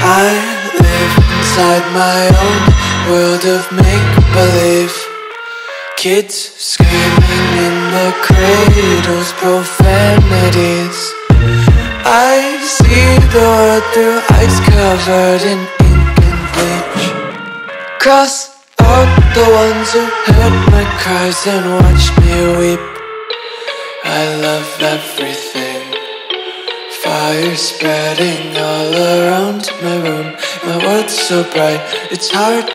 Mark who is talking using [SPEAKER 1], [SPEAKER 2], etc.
[SPEAKER 1] I live inside my own world of make-believe. Kids screaming in the cradles, profanities. I see the world through ice covered in ink and bleach. Cross out the ones who heard my cries and watched me weep. I love everything. Fire spreading all around my room. My world's so bright, it's hard